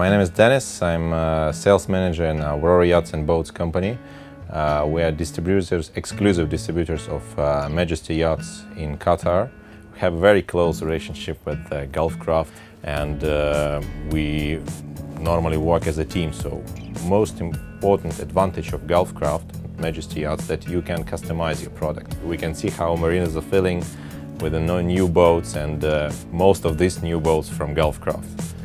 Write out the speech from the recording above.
My name is Denis. I'm a sales manager in Aurora Yachts and Boats company. We are exclusive distributors of Majesty Yachts in Qatar. We have a very close relationship with Gulfcraft, and we normally work as a team. So most important advantage of Gulfcraft Majesty Yachts that you can customize your product. We can see how marinas are feeling with the new boats, and most of these new boats from Gulfcraft.